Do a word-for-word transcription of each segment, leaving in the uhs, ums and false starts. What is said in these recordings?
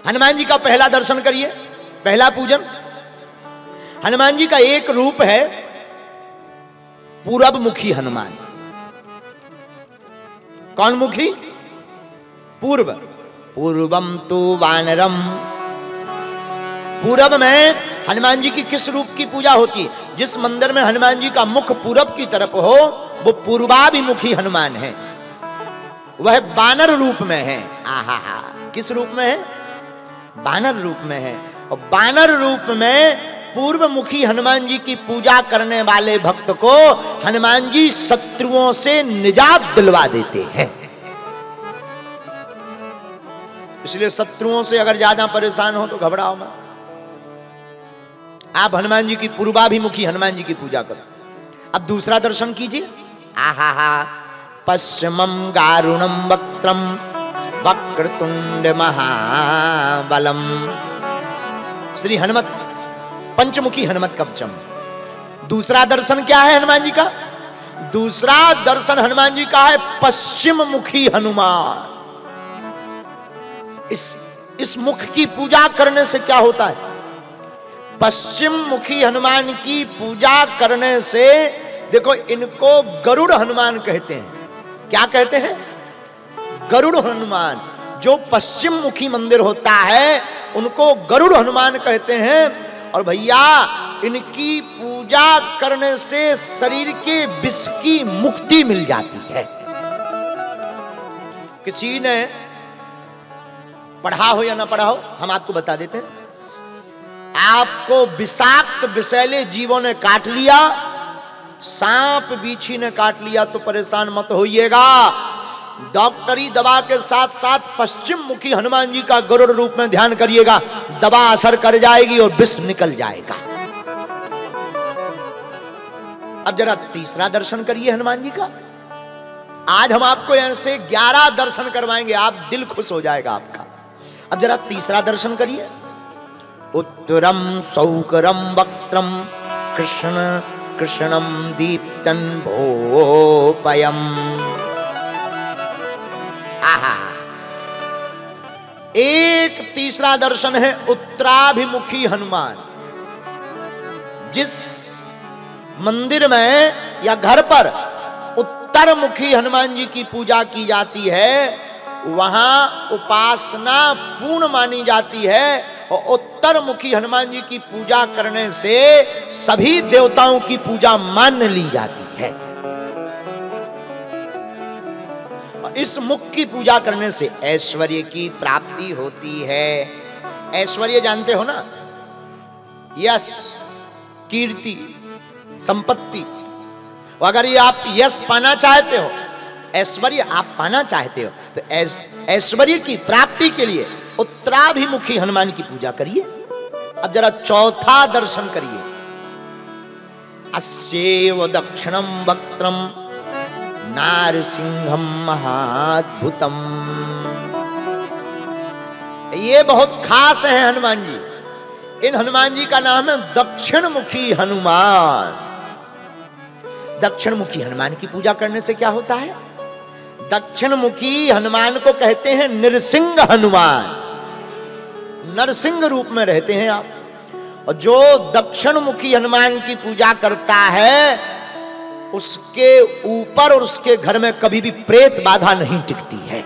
हनुमान जी का पहला दर्शन करिए, पहला पूजन। हनुमान जी का एक रूप है पूरब मुखी हनुमान। कौन मुखी? पूर्व। पूर्वम तो वानरम। पूरब में हनुमान जी की किस रूप की पूजा होती है? जिस मंदिर में हनुमान जी का मुख पूरब की तरफ हो वो पूर्वाभिमुखी हनुमान है, वह बानर रूप में है। आहा हा, किस रूप में है? बानर रूप में है। और बानर रूप में पूर्व मुखी हनुमान जी की पूजा करने वाले भक्त को हनुमान जी शत्रुओं से निजात दिलवा देते हैं। इसलिए शत्रुओं से अगर ज्यादा परेशान हो तो घबराओ मत, आप हनुमान जी की पूर्वाभिमुखी हनुमान जी की पूजा करो। अब दूसरा दर्शन कीजिए। आहा हा, पश्चिमम गारुणम वक्त्रम वक्रतुंड महाबलम। श्री हनुमत पंचमुखी हनुमत कवचम। दूसरा दर्शन क्या है हनुमान जी का? दूसरा दर्शन हनुमान जी का है पश्चिम मुखी हनुमान। इस इस मुख की पूजा करने से क्या होता है? पश्चिम मुखी हनुमान की पूजा करने से, देखो इनको गरुड़ हनुमान कहते हैं। क्या कहते हैं? गरुड़ हनुमान। जो पश्चिम मुखी मंदिर होता है उनको गरुड़ हनुमान कहते हैं। और भैया इनकी पूजा करने से शरीर के विष की मुक्ति मिल जाती है। किसी ने पढ़ा हो या ना पढ़ा हो, हम आपको बता देते हैं। आपको विषाक्त विषैले जीवों ने काट लिया, सांप बीछी ने काट लिया तो परेशान मत होइएगा। डॉक्टरी दवा के साथ साथ पश्चिम मुखी हनुमान जी का गरुड़ रूप में ध्यान करिएगा, दवा असर कर जाएगी और विष निकल जाएगा। अब जरा तीसरा दर्शन करिए हनुमान जी का। आज हम आपको ऐसे ग्यारह दर्शन करवाएंगे, आप दिल खुश हो जाएगा आपका। अब जरा तीसरा दर्शन करिए। उत्तरम सौकरम वक्त्रम कृष्ण कृष्णम दीप्तन भोपयम। आहा, एक तीसरा दर्शन है उत्तराभिमुखी हनुमान। जिस मंदिर में या घर पर उत्तरमुखी हनुमान जी की पूजा की जाती है वहां उपासना पूर्ण मानी जाती है। और उत्तरमुखी हनुमान जी की पूजा करने से सभी देवताओं की पूजा मान ली जाती है। इस मुख की पूजा करने से ऐश्वर्य की प्राप्ति होती है। ऐश्वर्य जानते हो ना? यश, कीर्ति, संपत्ति। अगर ये आप यश पाना चाहते हो, ऐश्वर्य आप पाना चाहते हो तो ऐश्वर्य की प्राप्ति के लिए उत्तराभिमुखी हनुमान की पूजा करिए। अब जरा चौथा दर्शन करिए। अस्येव दक्षिणम वक्त्रम नारसिंहम महाद्भुतम। ये बहुत खास है हनुमान जी। इन हनुमान जी का नाम है दक्षिण मुखी हनुमान। दक्षिण मुखी हनुमान की पूजा करने से क्या होता है? दक्षिण मुखी हनुमान को कहते हैं नृसिंह हनुमान। नरसिंह रूप में रहते हैं आप। और जो दक्षिण मुखी हनुमान की पूजा करता है उसके ऊपर और उसके घर में कभी भी प्रेत बाधा नहीं टिकती है।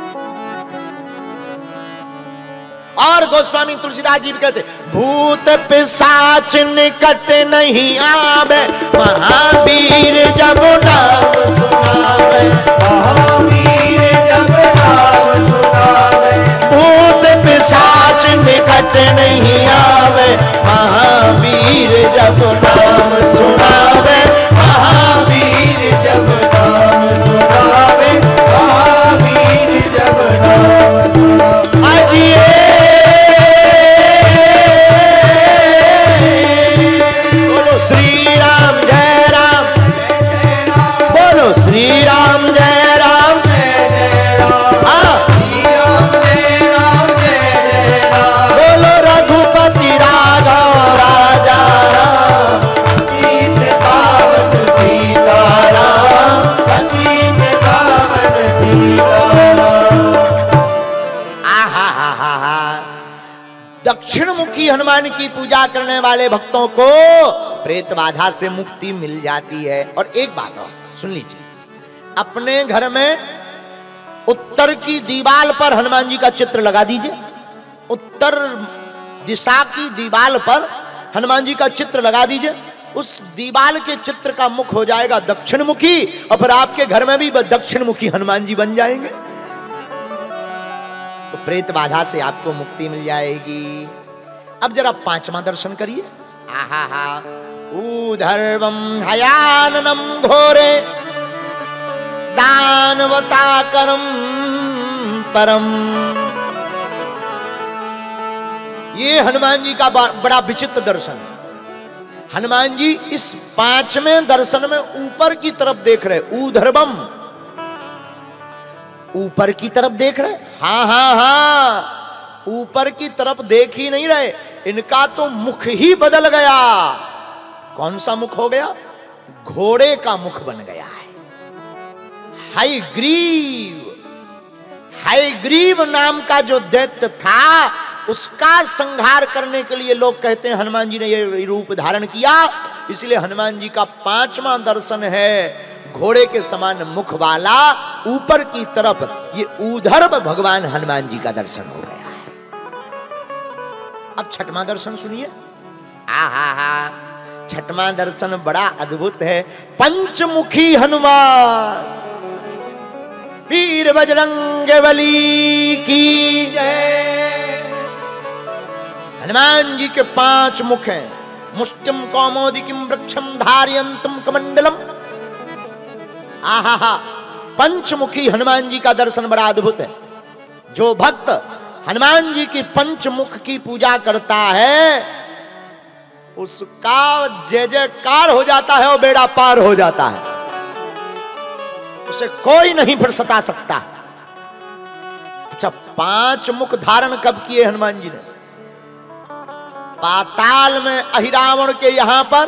और गोस्वामी तुलसीदास जी भी कहते भूत पिशाच निकट नहीं आवे, महावीर जब नाम सुनावे, महावीर जब नाम सुनावे। भूत पिशाच निकट नहीं आवे, महावीर जब नाम सुनावे, महावीर जब नाम सुनावे, महावीर जब नाम सुनावे। अजिए श्री राम जय राम, बोलो श्री राम जय राम, श्री राम जय राम, बोलो रघुपति राघव राजा राम, अतीत पावन सीताराम, अतीत पावन सीताराम। आहा हा हा हा, मुखी हनुमान की पूजा करने वाले भक्तों को प्रेत बाधा से मुक्ति मिल जाती है। और एक बात और सुन लीजिए, अपने घर में उत्तर की दीवार पर हनुमान जी का चित्र लगा दीजिए। उत्तर दिशा की दीवार पर हनुमान जी का चित्र लगा दीजिए। उस दीवार के चित्र का मुख हो जाएगा दक्षिण मुखी, और फिर आपके घर में भी दक्षिण मुखी हनुमान जी बन जाएंगे। तो प्रेत बाधा से आपको मुक्ति मिल जाएगी। अब जरा पांचवा दर्शन करिए। आहा हा ऊधर्वम हयाननम घोरे दानवताकरम परम। ये हनुमान जी का बड़ा विचित्र दर्शन है। हनुमान जी इस पांचवें दर्शन में ऊपर की तरफ देख रहे, ऊधर्वम, ऊपर की तरफ देख रहे। हाँ हाँ हाँ, ऊपर की तरफ देख ही नहीं रहे, इनका तो मुख ही बदल गया। कौन सा मुख हो गया? घोड़े का मुख बन गया है। हयग्रीव, हयग्रीव नाम का जो दैत्य था, उसका संहार करने के लिए लोग कहते हैं हनुमान जी ने ये रूप धारण किया। इसलिए हनुमान जी का पांचवा दर्शन है घोड़े के समान मुख वाला, ऊपर की तरफ। ये ऊधर्व भगवान हनुमान जी का दर्शन हो गया है। अब छठवां दर्शन सुनिए। आहा हा, छठवां दर्शन बड़ा अद्भुत है। पंचमुखी हनुमान, वीर बजरंग बली की जय। हनुमान जी के पांच मुख हैं। मुष्टिम कौमोदिकीम वृक्षम धारयन्तम कमंडलम। आहा हा, पंचमुखी हनुमान जी का दर्शन बड़ा अद्भुत है। जो भक्त हनुमान जी की पंचमुख की पूजा करता है, उसका जय जयकार हो जाता है और बेड़ा पार हो जाता है। उसे कोई नहीं फिर सता सकता। अच्छा, पांच मुख धारण कब किए हनुमान जी ने? पाताल में अहिरावण के यहां पर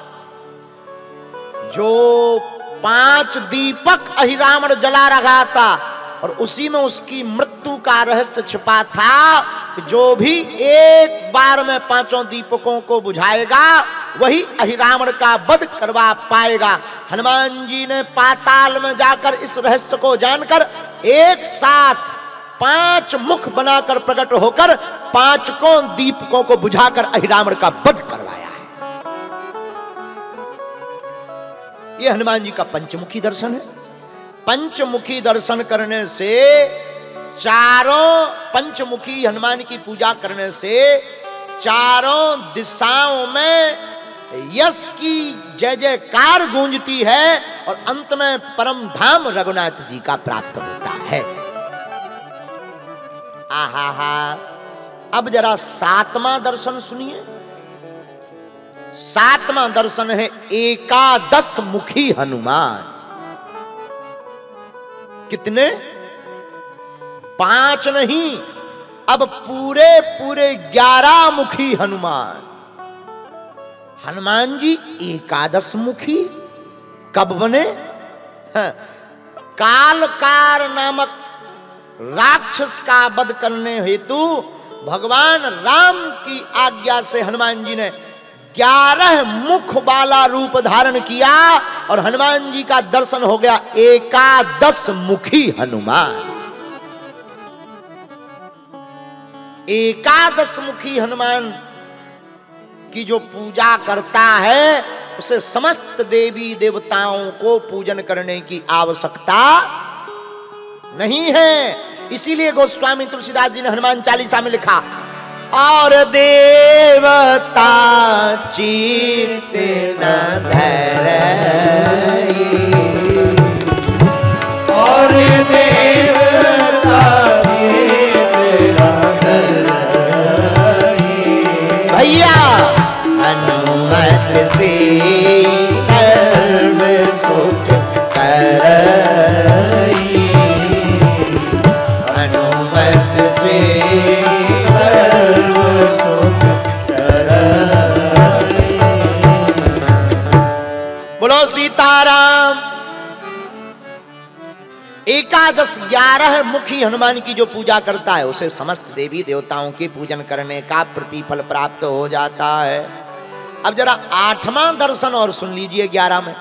जो पांच दीपक अहिरावण जला रहा था, और उसी में उसकी मृत्यु का रहस्य छिपा था। जो भी एक बार में पांचों दीपकों को बुझाएगा, वही अहिरावण का वध करवा पाएगा। हनुमान जी ने पाताल में जाकर इस रहस्य को जानकर एक साथ पांच मुख बनाकर प्रकट होकर पांचों दीपकों को बुझाकर अहिरावण का वध करवाया है। यह हनुमान जी का पंचमुखी दर्शन है। पंचमुखी दर्शन करने से, चारों पंचमुखी हनुमान की पूजा करने से चारों दिशाओं में यश की जय जयकार गूंजती है, और अंत में परम धाम रघुनाथ जी का प्राप्त होता है। आहा हा, अब जरा सातवां दर्शन सुनिए। सातवां दर्शन है एकादश मुखी हनुमान। कितने? पांच नहीं, अब पूरे पूरे ग्यारह मुखी हनुमान। हनुमान जी एकादश मुखी कब बने? हाँ, कालकार नामक राक्षस का वध करने हेतु भगवान राम की आज्ञा से हनुमान जी ने ग्यारह मुख वाला रूप धारण किया, और हनुमान जी का दर्शन हो गया एकादश मुखी हनुमान। एकादश मुखी हनुमान की जो पूजा करता है, उसे समस्त देवी देवताओं को पूजन करने की आवश्यकता नहीं है। इसीलिए गोस्वामी तुलसीदास जी ने हनुमान चालीसा में लिखा, और देवता चित्त न धरई, और देवता चित्त न धरई, भैया हनुमत से सर्व सुख करई, हनुमत से सर्व सुख करई। बोलो सीताराम। एकादश ग्यारह मुखी हनुमान की जो पूजा करता है उसे समस्त देवी देवताओं के पूजन करने का प्रतिफल प्राप्त हो जाता है। अब जरा आठवां दर्शन और सुन लीजिए ग्यारह में।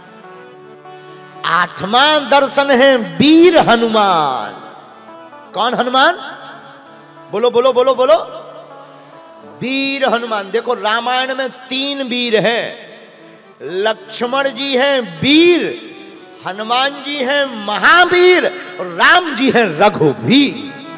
आठवां दर्शन है वीर हनुमान। कौन हनुमान? बोलो बोलो बोलो बोलो। वीर हनुमान। देखो रामायण में तीन वीर हैं। लक्ष्मण जी हैं वीर, हनुमान जी हैं महावीर और राम जी हैं रघुवीर।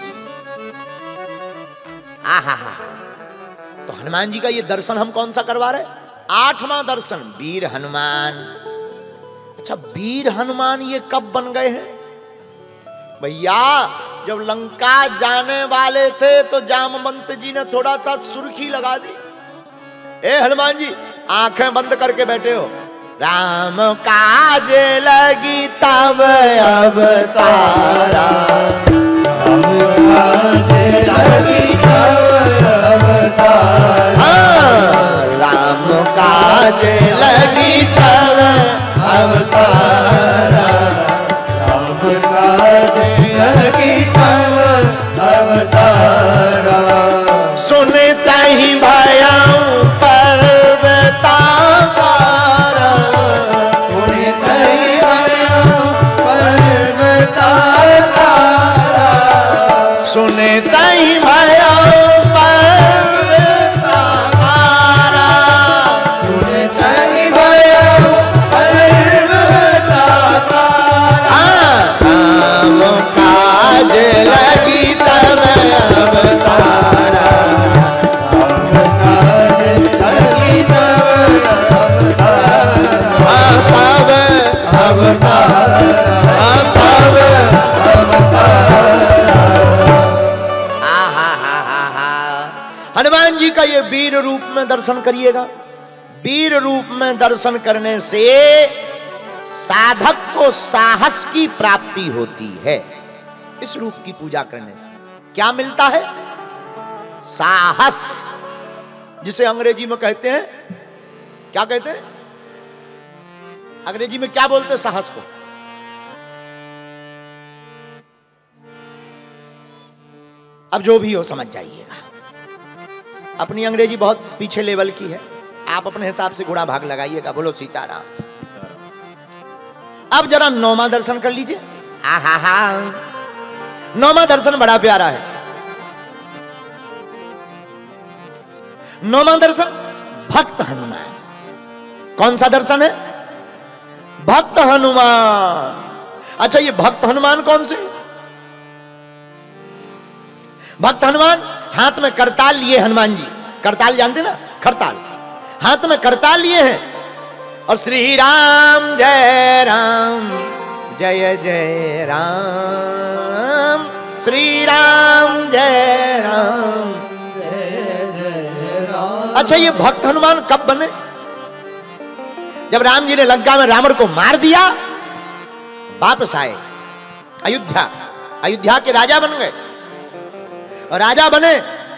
आहा हा। तो हनुमान जी का ये दर्शन हम कौन सा करवा रहे? आठवां दर्शन वीर हनुमान। अच्छा वीर हनुमान ये कब बन गए हैं भैया? जब लंका जाने वाले थे तो जामवंत जी ने थोड़ा सा सुर्खी लगा दी। ए हनुमान जी आंखें बंद करके बैठे हो, राम काज लगी तब अवतारा, राम काज लगी तब अवतारा, राम काज लगी तब अवतारा, राम काज लगी तब अवतारा। सुनता ही भयाऊं पर्वता सुने तई भयो पर्वता मारा, सुने तई भयो पर्वता मारा, राम काज लगी तब अवतारा, राम काज लगी तब अवतारा, तब अवतारा। हनुमान जी का ये वीर रूप में दर्शन करिएगा। वीर रूप में दर्शन करने से साधक को साहस की प्राप्ति होती है। इस रूप की पूजा करने से क्या मिलता है? साहस, जिसे अंग्रेजी में कहते हैं, क्या कहते हैं अंग्रेजी में? क्या बोलते हैं साहस को? अब जो भी हो समझ जाइएगा। अपनी अंग्रेजी बहुत पीछे लेवल की है, आप अपने हिसाब से गुणा भाग लगाइएगा। बोलो सीताराम। अब जरा नौवां दर्शन कर लीजिए। आहा हा, नौवां दर्शन बड़ा प्यारा है। नौवां दर्शन भक्त हनुमान। कौन सा दर्शन है? भक्त हनुमान। अच्छा ये भक्त हनुमान कौन से? भक्त हनुमान हाथ में करताल लिए हनुमान जी। करताल जानते ना? खरताल हाथ में करताल लिए हैं और श्री राम जय राम जय जय राम, श्री राम जय राम जय जय राम। अच्छा ये भक्त हनुमान कब बने? जब राम जी ने लंका में रावण को मार दिया, वापस आए अयोध्या, अयोध्या के राजा बन गए। और राजा बने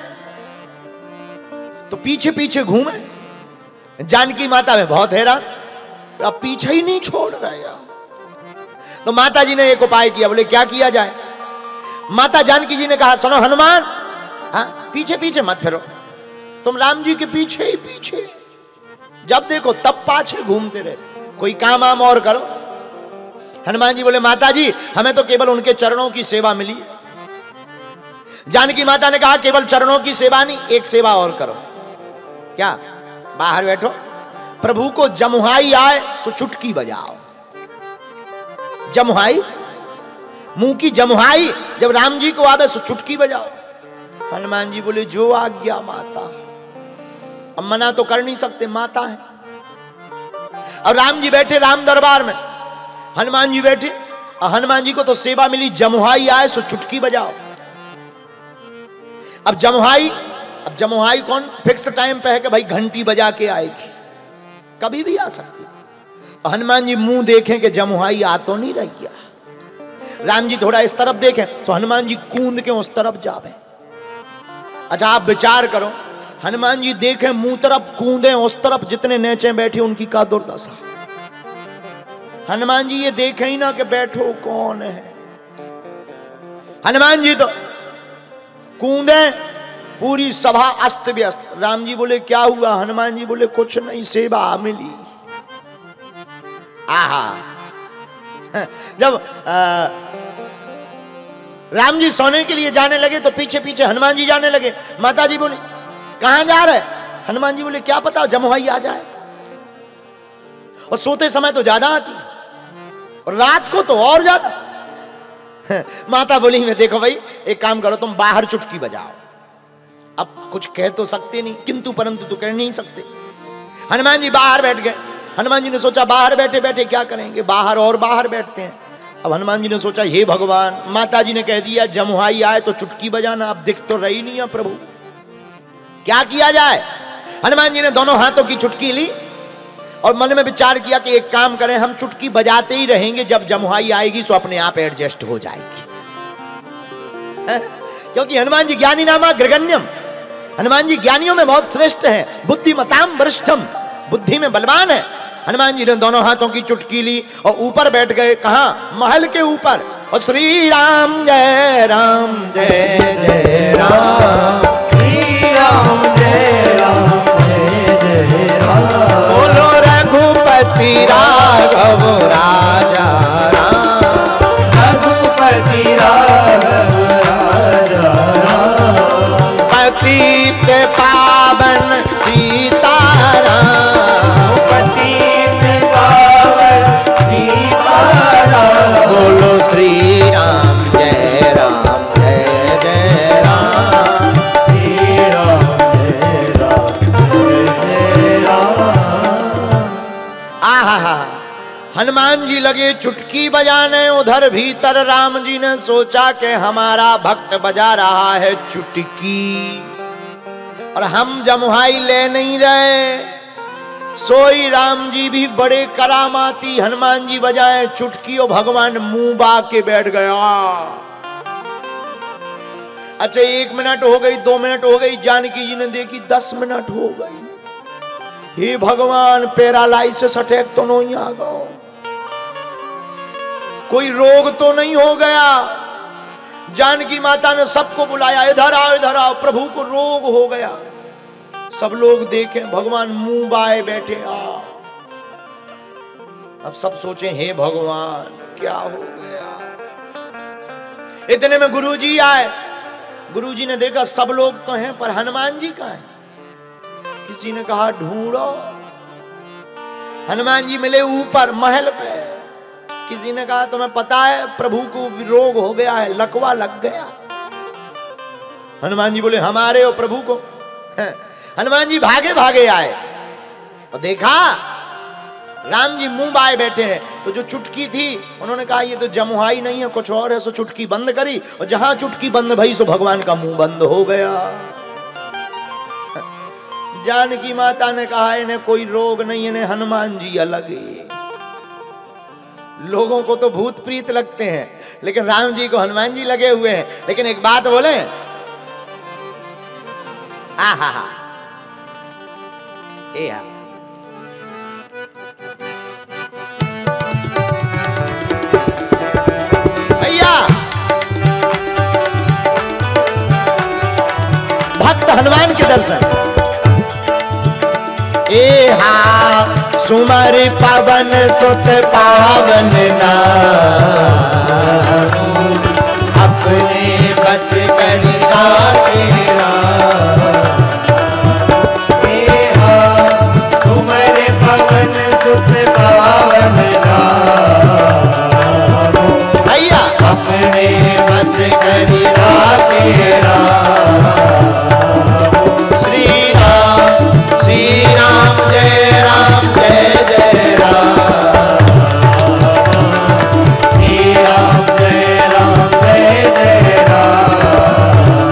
तो पीछे पीछे घूमे। जानकी माता में बहुत हैरान, अब पीछे ही नहीं छोड़ रहे यार। तो माता जी ने एक उपाय किया। बोले क्या किया जाए? माता जानकी जी ने कहा सुनो हनुमान, हाँ पीछे पीछे मत फिरो, तुम राम जी के पीछे ही पीछे, जब देखो तब पाछे घूमते रहे, कोई काम आम और करो। हनुमान जी बोले माता जी हमें तो केवल उनके चरणों की सेवा मिली। जानकी माता ने कहा केवल चरणों की सेवा नहीं, एक सेवा और करो। क्या? बाहर बैठो, प्रभु को जमुहाई आए सो चुटकी बजाओ। जमुहाई, मुंह की जमुहाई जब राम जी को आवे सो चुटकी बजाओ। हनुमान जी बोले जो आज्ञा माता। अब मना तो कर नहीं सकते, माता है। और राम जी बैठे राम दरबार में, हनुमान जी बैठे और हनुमान जी को तो सेवा मिली, जमुहाई आए सो चुटकी बजाओ। अब जमुहाई, अब जमुहाई कौन फिक्स टाइम पे है कि भाई घंटी बजा के आएगी, कभी भी आ सकती। तो हनुमान जी मुंह देखें कि जमुहाई आ तो नहीं रही क्या। राम जी थोड़ा इस तरफ देखें तो हनुमान जी कूद के उस तरफ जावे। अच्छा आप विचार करो, हनुमान जी देखें मुंह तरफ, कूदे उस तरफ, जितने नीचे बैठे उनकी का दुर्दशा। हनुमान जी ये देखें ही ना कि बैठो कौन है, हनुमान जी तो कूदे, पूरी सभा अस्त व्यस्त। राम जी बोले क्या हुआ? हनुमान जी बोले कुछ नहीं, सेवा मिली। आहा, जब आ, राम जी सोने के लिए जाने लगे तो पीछे पीछे हनुमान जी जाने लगे। माता जी बोली कहां जा रहे? हनुमान जी बोले क्या पता, जमुहाई आ जाए। और सोते समय तो ज्यादा आती और रात को तो और ज्यादा। माता बोली मैं देखो भाई एक काम करो, तुम बाहर चुटकी बजाओ। अब कुछ कह तो सकते नहीं, किंतु परंतु तो कह नहीं सकते। हनुमान जी बाहर बैठ गए। हनुमान जी ने सोचा बाहर बैठे बैठे क्या करेंगे, बाहर और बाहर बैठते हैं। अब हनुमान जी ने सोचा हे भगवान, माता जी ने कह दिया जमुहाई आए तो चुटकी बजाना, अब दिख तो रही नहीं है प्रभु, क्या किया जाए। हनुमान जी ने दोनों हाथों की चुटकी ली और मन में विचार किया कि एक काम करें, हम चुटकी बजाते ही रहेंगे, जब जमुहाई आएगी सो अपने आप एडजस्ट हो जाएगी। है? क्योंकि हनुमान जी ज्ञानी नामा ग्रगण्यम, हनुमान जी ज्ञानियों में बहुत श्रेष्ठ हैं, बुद्धिमताम वरिष्ठम, बुद्धि में बलवान है। हनुमान जी ने दोनों हाथों की चुटकी ली और ऊपर बैठ गए। कहां? महल के ऊपर। और श्री राम जय राम जय जय राम, श्री राम जय राम जय जय राम, बोलो रघुपति राघव राजा राम, रघुपति राघव राजा राम, पतित पावन सीताराम, बोलो श्री राम जय राम जय जय राम, श्री राम जय राम जय जय राम। आहा, हनुमान जी लगे चुटकी बजाने, उधर भीतर राम जी ने सोचा कि हमारा भक्त बजा रहा है चुटकी और हम जमुहाई ले नहीं रहे। सोई राम जी भी बड़े करामाती, हनुमान जी बजाए चुटकी और भगवान मुंह बा के बैठ गया। अच्छा एक मिनट हो गई, दो मिनट हो गई, जानकी जी ने देखी दस मिनट हो गई। हे भगवान, पैरालाइसिस अटैक तो नहीं आ गया, कोई रोग तो नहीं हो गया। जानकी माता ने सबको बुलाया, इधर आओ इधर आओ, प्रभु को रोग हो गया। सब लोग देखें, भगवान मुंह बाए बैठे। आ अब सब सोचे हे भगवान क्या हो गया। इतने में गुरुजी आए। गुरुजी ने देखा सब लोग तो हैं पर हनुमान जी कहां हैं। किसी ने कहा ढूंढो। हनुमान जी मिले ऊपर महल पे। किसी ने कहा तुम्हें पता है प्रभु को रोग हो गया है, लकवा लग गया। हनुमान जी बोले हमारे और प्रभु को। हनुमान जी भागे भागे आए और देखा राम जी मुंह बाए बैठे हैं। तो जो चुटकी थी उन्होंने कहा ये तो जमुहाई नहीं है, कुछ और है। सो चुटकी बंद करी और जहां चुटकी बंद भई सो भगवान का मुंह बंद हो गया। जानकी माता ने कहा इन्हें कोई रोग नहीं, इन्हें हनुमान जी अलग है। लोगों को तो भूत प्रीत लगते हैं लेकिन राम जी को हनुमान जी लगे हुए हैं। लेकिन एक बात बोले, आहा हा ए हा भैया, भक्त हनुमान के दर्शन। ए हा सुमर पवन सुत पावन नाम, अपने बस करी राखे राम। ए हा सुमर पवन सुत पावन नाम, भैया अपने बस करी राखे राम। श्री राम श्री राम जय राम जय जय राम, श्री राम जय राम जय जय राम।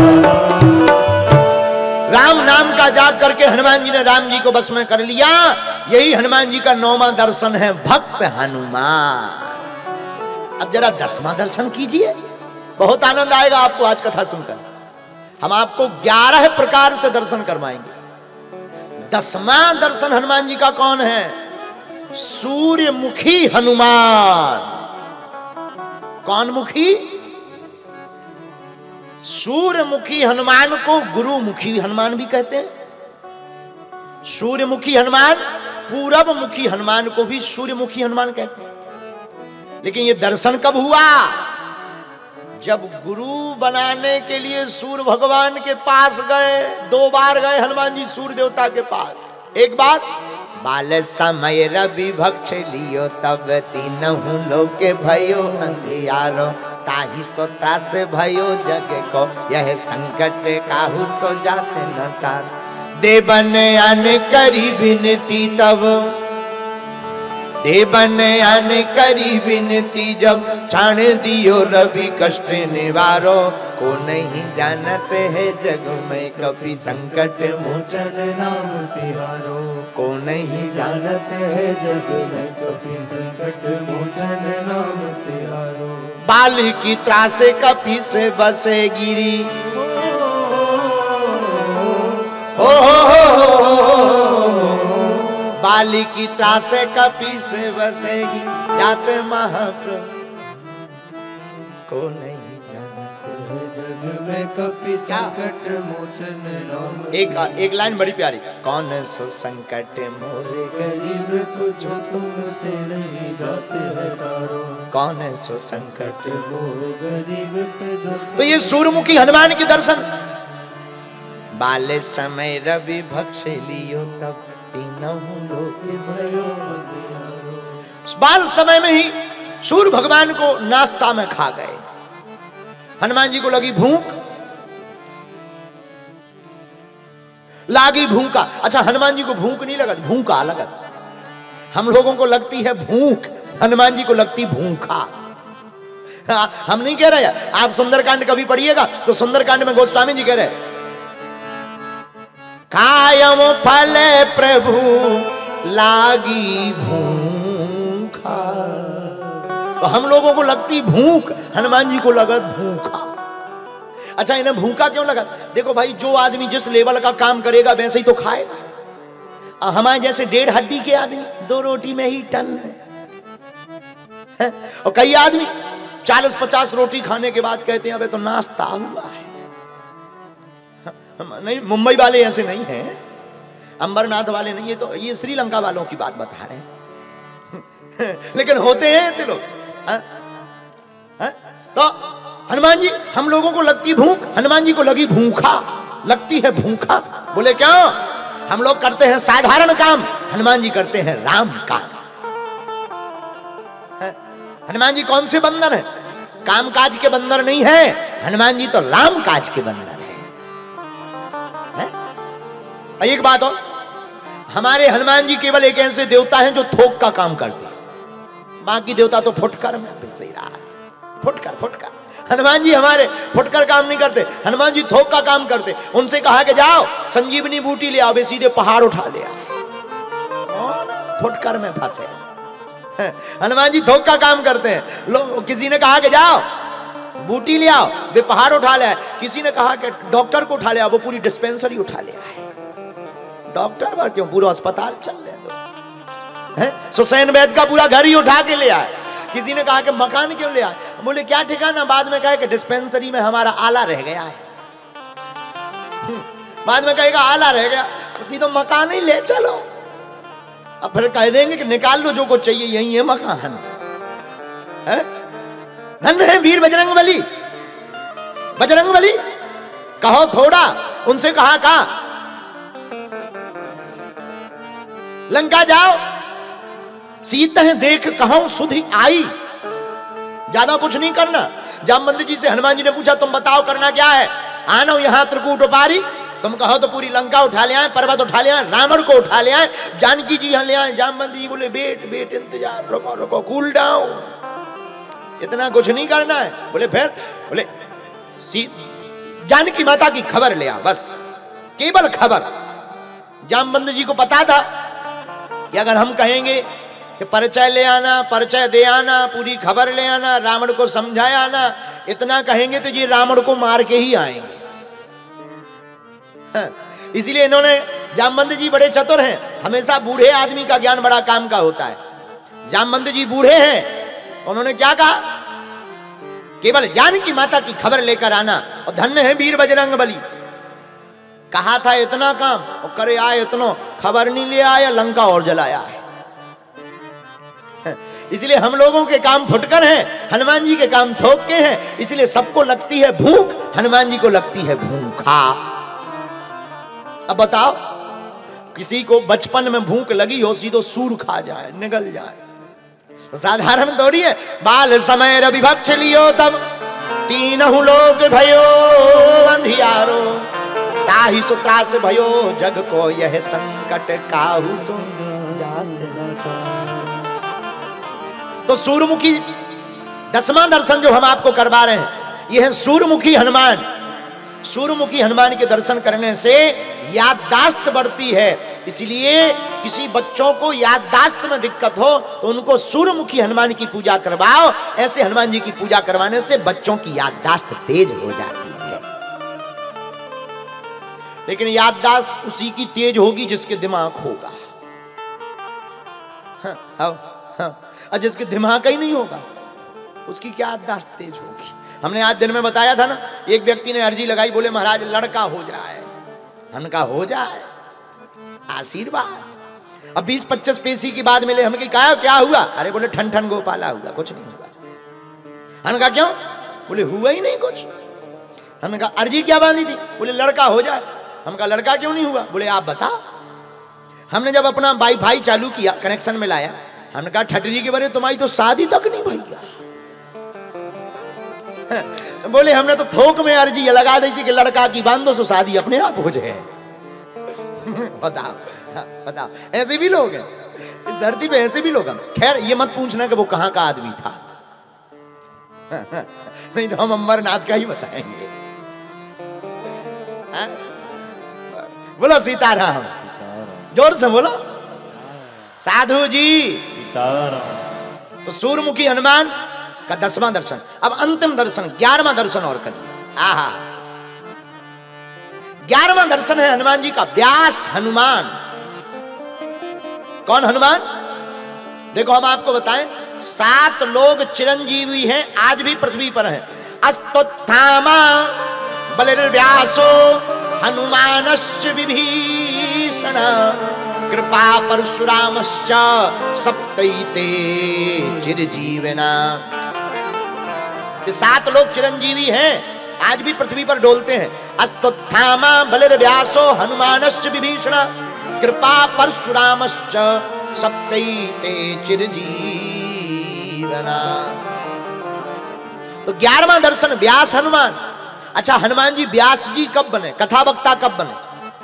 राम नाम का जाप करके हनुमान जी ने राम जी को बस में कर लिया। यही हनुमान जी का नौवां दर्शन है, भक्त हनुमान। अब जरा दसवां दर्शन कीजिए, बहुत आनंद आएगा आपको आज कथा सुनकर। हम आपको ग्यारह प्रकार से दर्शन करवाएंगे। दसवां दर्शन हनुमान जी का कौन है? सूर्यमुखी हनुमान। कौन मुखी? सूर्यमुखी हनुमान को गुरुमुखी हनुमान भी कहते हैं। सूर्यमुखी हनुमान, पूरब मुखी हनुमान को भी सूर्यमुखी हनुमान कहते हैं। लेकिन ये दर्शन कब हुआ? जब गुरु बनाने के लिए सूर्य भगवान के पास गए। दो बार गए हनुमान जी सूर्य देवता के पास। एक बार बाल समय रवि भक्ष लियो तब तीनहु लोके भयो अंधियारो ताहि सो त्रास भयो जग को यह संकट काहू सो जाते न टार देवन अन करी विनती तब देवन अन करी विनती जब छाण दियो रवि कष्ट निवारो को नहीं जानते है जग में कभी संकट मोचन नाम तिहारो को नहीं जानते है जग में कभी संकट मोचन नाम तिहारो बाल की त्रासे कपी से बसे गिरी हो बाली की त्रासे कपी से बसेगी जाते महाप्रभु को नहीं जानते जग में कपी संकट मोचन नाम। एक एक लाइन बड़ी प्यारी, कौन सो संकट मोरे गरीब सोचो तुमसे नहीं जाते है तारो कौन सो संकट मोरे गरीब। तो ये सूर्यमुखी हनुमान के दर्शन बाले समय रवि भक्ष लियो तब तीनों लोक भयो। बाल समय में ही सूर्य भगवान को नाश्ता में खा गए। हनुमान जी को लगी भूख, लागी भूखा। अच्छा, हनुमान जी को भूख नहीं लगा, भूखा लगा। हम लोगों को लगती है भूख, हनुमान जी को लगती भूखा। हम नहीं कह रहे, आप सुंदरकांड कभी पढ़िएगा तो सुंदरकांड में गोस्वामी जी कह रहे कायम फल प्रभु लागी भूखा। तो हम लोगों को लगती भूख, हनुमान जी को लगा भूखा। अच्छा, इन्हें भूखा क्यों लगा? देखो भाई, जो आदमी जिस लेवल का काम करेगा वैसे ही तो खाएगा। हमारे जैसे डेढ़ हड्डी के आदमी दो रोटी में ही टन है, और कई आदमी चालीस पचास रोटी खाने के बाद कहते हैं अबे तो नाश्ता हुआ है। नहीं, मुंबई वाले ऐसे नहीं हैं, अंबरनाथ वाले नहीं, ये तो ये श्रीलंका वालों की बात बता रहे हैं। लेकिन होते हैं ऐसे लोग। हा? हा? तो हनुमान जी, हम लोगों को लगती भूख, हनुमान जी को लगी भूखा, लगती है भूखा। बोले क्यों? हम लोग करते हैं साधारण काम, हनुमान जी करते हैं राम काम। हनुमान जी कौन से बंदर है? काम काज के बंदर नहीं है, हनुमान जी तो राम काज के बंदर है। एक बात और, हमारे हनुमान जी केवल एक ऐसे देवता हैं जो थोक का काम करते हैं। बाकी देवता तो फुटकर में पिस रहा है, फुटकर फुटकर। हनुमान जी हमारे फुटकर काम नहीं करते, हनुमान जी थोक का काम करते। उनसे कहा कि जाओ संजीवनी बूटी ले आओ, वे सीधे पहाड़ उठा ले आए। फुटकर में फंसे हनुमान जी थोक का काम करते हैं। लोग, किसी ने कहा कि जाओ बूटी ले आओ, वे पहाड़ उठा ले आए। किसी ने कहा कि डॉक्टर को उठा ले आओ, वो पूरी डिस्पेंसरी उठा ले आए। डॉक्टर पर क्यों, पूरा अस्पताल चल ले दो। हैं? सुसैन वैद्य का पूरा घर ही उठा के ले आए। किसी ने कहा कि मकान क्यों ले आए? बोले क्या ठिकाना? बाद में कहे कि डिस्पेंसरी में हमारा आला रह गया है। बाद में कहेगा आला रह गया, उसी तो मकान ही ले चलो। अब फिर कह देंगे कि निकाल लो जो कुछ चाहिए, यही है मकान। धन है वीर बजरंगबली। बजरंगबली कहो थोड़ा, उनसे कहा कहा लंका जाओ, सीता है देख कहां सुधि आई। ज्यादा कुछ नहीं करना। जामवंत जी से हनुमान जी ने पूछा तुम बताओ करना क्या है? आना यहाँ त्रिकूट उपारी, तुम कहो तो पूरी लंका उठा ले आए, पर्वत उठा ले आए, रावण को उठा ले आए, जानकी जी यहाँ ले आए। जामवंत जी बोले बेट बेट इंतजार, रुको रुको, कूल डाउन, इतना कुछ नहीं करना है। बोले फिर? बोले जानकी माता की खबर ले आ, बस केवल खबर। जामवंत जी को पता था कि अगर हम कहेंगे कि परिचय ले आना, परिचय दे आना, पूरी खबर ले आना, रावण को समझाया आना, इतना कहेंगे तो ये रावण को मार के ही आएंगे। इसीलिए इन्होंने, जामवंत जी बड़े चतुर हैं, हमेशा बूढ़े आदमी का ज्ञान बड़ा काम का होता है। जामवंत जी बूढ़े हैं, उन्होंने क्या कहा केवल जानकी माता की खबर लेकर आना, और धन्य है वीर बजरंग बली। कहा था इतना काम और करे आए इतना, खबर नहीं ले आया, लंका और जलाया है। इसलिए हम लोगों के काम फुटकर हैं, हनुमान जी के काम थोक के हैं। इसलिए सबको लगती है भूख, हनुमान जी को लगती है भूखा। अब बताओ, किसी को बचपन में भूख लगी हो, सीधो सूर खा जाए, निगल जाए, साधारण थोड़ी है। बाल समय रवि भक्ष लियो तब तीनहु लोग भयो अंधियारो, ताहि सुत्रास भयो जग को यह संकट काहू सुन जात न पाए। तो सूरमुखी दसवां दर्शन जो हम आपको करवा रहे हैं, यह है सूरमुखी हनुमान। सूरमुखी हनुमान के दर्शन करने से याददाश्त बढ़ती है। इसलिए किसी बच्चों को याददाश्त में दिक्कत हो तो उनको सूरमुखी हनुमान की पूजा करवाओ। ऐसे हनुमान जी की पूजा करवाने से बच्चों की याददाश्त तेज हो जाती है। लेकिन याददाश्त उसी की तेज होगी जिसके दिमाग होगा। हाँ, हाँ, हाँ। और जिसके दिमाग ही नहीं होगा उसकी क्या याददाश्त तेज होगी। हमने आज दिन में बताया था ना, एक व्यक्ति ने अर्जी लगाई, बोले महाराज लड़का हो जाए। हमने कहा हो जाए, आशीर्वाद। अब बीस पच्चीस पैसे की बात मिले, हमने कहा क्या हुआ? अरे बोले ठन ठन गोपाला हुआ, कुछ नहीं हुआ। हमने कहा क्यों? बोले हुआ ही नहीं कुछ। हमने कहा अर्जी क्या बांधी थी? बोले लड़का हो जाए। हमने कहा लड़का क्यों नहीं हुआ? बोले आप बता। हमने जब अपना वाईफाई चालू किया, कनेक्शन में लाया, हमने कहा ठटरी के बारे तुम्हारी तो शादी तक नहीं भैया। बोले हमने तो थोक में अर्जी लगा दी थी कि लड़का की बांधो सो शादी अपने आप हो जाए। बताओ बताओ, ऐसे भी लोग हैं इस धरती पे, ऐसे भी लोग हैं। खैर ये मत पूछना कि वो कहां का आदमी था, नहीं तो हम अमरनाथ का ही बताएंगे। बोलो सीताराम, जोर से बोलो साधु जी। तो सूरमुखी हनुमान का दसवां दर्शन। अब अंतिम दर्शन, ग्यारहवां दर्शन और करिए। आहा, ग्यारहवां दर्शन है हनुमान जी का व्यास हनुमान। कौन हनुमान? देखो हम आपको बताएं, सात लोग चिरंजीवी हैं, आज भी पृथ्वी पर हैं। अस्तोत्थामा बलिर्व्यासो हनुमानश्च विभीषण कृपा परशुरामश्च सप्तैते चिरजीवना। ये सात लोग चिरंजीवी हैं, आज भी पृथ्वी पर डोलते हैं। अस्तोत्थामा बलिर्व्यासो हनुमानश्च विभीषण कृपा परशुरामश्च सप्तैते चिरजीवना। तो ग्यारहवां दर्शन व्यास हनुमान। अच्छा, हनुमान जी व्यास जी कब बने? कथा वक्ता कब बने?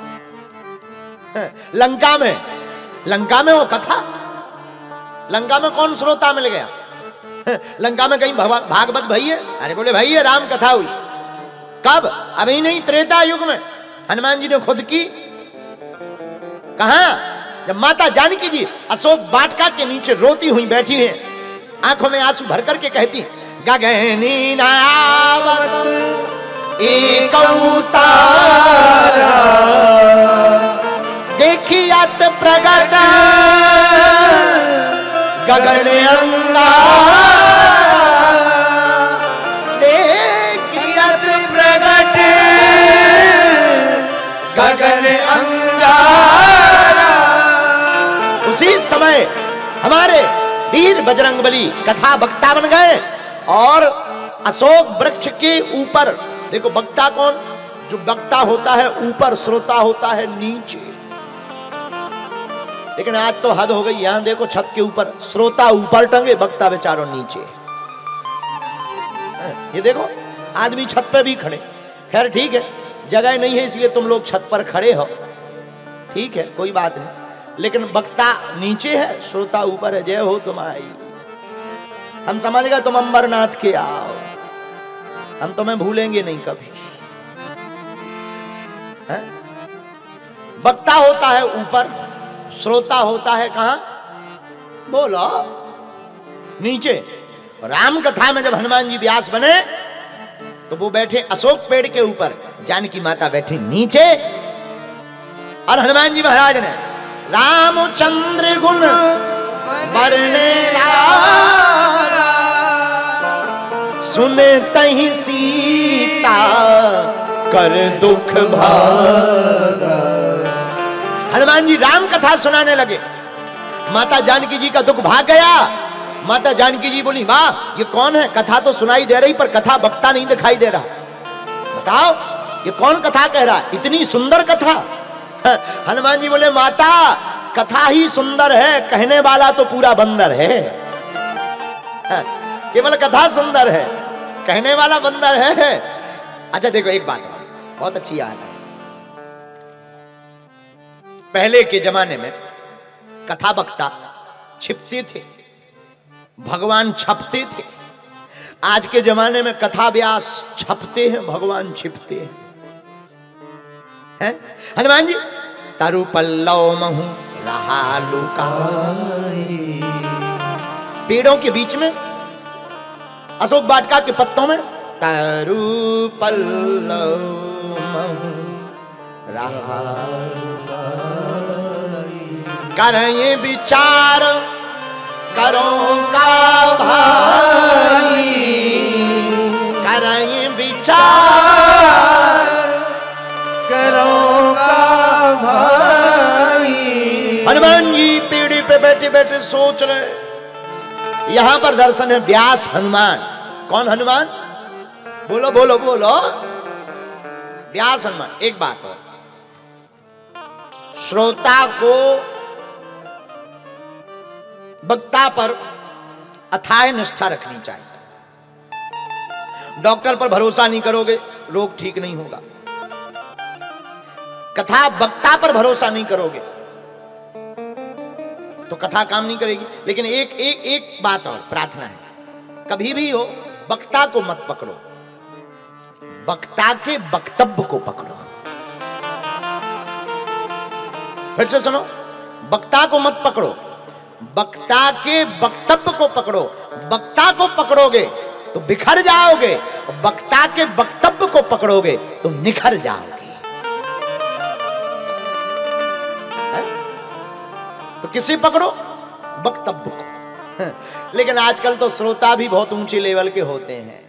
लंका में। लंका में वो कथा, लंका में कौन श्रोता मिल गया? लंका में कहीं भागवत भई है? अरे बोले भई है, राम कथा हुई। कब? अभी नहीं, त्रेता युग में हनुमान जी ने खुद की। कहा? जब माता जानकी जी अशोक वाटिका के नीचे रोती हुई बैठी हैं, आंखों में आंसू भर करके कहती, गगनी नावत एक तारा देखियत प्रगट गगन अंगारा, देखियत प्रगट गगन अंगारा। उसी समय हमारे वीर बजरंगबली कथा वक्ता बन गए और अशोक वृक्ष के ऊपर, देखो वक्ता कौन? जो वक्ता होता है ऊपर, श्रोता होता है नीचे। लेकिन आज तो हद हो गई, यहां देखो छत के ऊपर श्रोता ऊपर टंगे, वक्ता बेचारों नीचे। ये देखो आदमी छत पे भी खड़े। खैर ठीक है, जगह नहीं है इसलिए तुम लोग छत पर खड़े हो, ठीक है, कोई बात नहीं। लेकिन वक्ता नीचे है, श्रोता ऊपर है। जय हो तुम्हारी। हम समझ गए तुम अमरनाथ के आओ, हम तुम्हें भूलेंगे नहीं कभी। है? वक्ता होता है ऊपर, श्रोता होता है कहां? बोलो नीचे। राम कथा में जब हनुमान जी व्यास बने तो वो बैठे अशोक पेड़ के ऊपर, जानकी माता बैठी नीचे, और हनुमान जी महाराज ने रामचंद्र गुण वर्णे सुने तही सीता कर दुख भागा। हनुमान जी राम कथा सुनाने लगे, माता जानकी जी का दुख भाग गया। माता जानकी जी बोली, वाह ये कौन है? कथा तो सुनाई दे रही पर कथा वक्ता नहीं दिखाई दे रहा, बताओ ये कौन कथा कह रहा? इतनी सुंदर कथा। हनुमान जी बोले, माता कथा ही सुंदर है, कहने वाला तो पूरा बंदर है। केवल कथा सुंदर है, कहने वाला बंदर है। अच्छा देखो एक बात है, बहुत अच्छी याद है। पहले के जमाने में कथा वक्ता छिपते थे, भगवान छपते थे। आज के जमाने में कथा व्यास छपते हैं, भगवान छिपते हैं। हैं? हनुमान जी तरु पल्लव महु रहा लुकाए, पेड़ों के बीच में, अशोक वाटिका के पत्तों में तरु पल्लव महु रहा करें विचार करो का भाई, करें विचार करो का भाई। हनुमान जी पीढ़ी पे बैठे बैठे सोच रहे। यहां पर दर्शन है व्यास हनुमान। कौन हनुमान? बोलो बोलो बोलो, व्यास हनुमान। एक बात और, श्रोता को वक्ता पर अथाह निष्ठा रखनी चाहिए। डॉक्टर पर भरोसा नहीं करोगे, रोग ठीक नहीं होगा। कथा वक्ता पर भरोसा नहीं करोगे तो कथा काम नहीं करेगी। लेकिन एक एक एक बात और प्रार्थना है, कभी भी हो वक्ता को मत पकड़ो, वक्ता के वक्तव्य को पकड़ो। फिर से सुनो, वक्ता को मत पकड़ो, वक्ता के वक्तव्य को पकड़ो। वक्ता को पकड़ोगे तो बिखर जाओगे, वक्ता के वक्तव्य को पकड़ोगे तो निखर जाओगे। है? तो किसे पकड़ो? वक्तव्य को। लेकिन आजकल तो श्रोता भी बहुत ऊंचे लेवल के होते हैं।